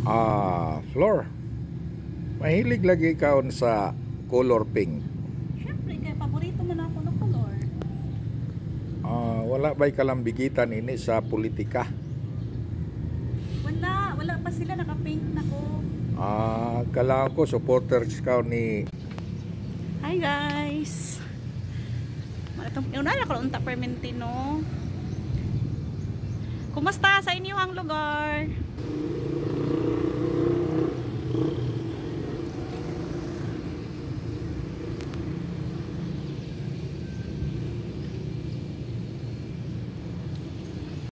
Floor, mahilig lagi kaon sa color pink. Siyempre, kay paborito man ako ng color. Wala ba'y kalambigitan ini sa politika? Wala pa sila, naka-pink na ko. Kailangan ko supporters ka ni... Hi guys! Una na ko unta permentino. Kumusta sa inyong lugar?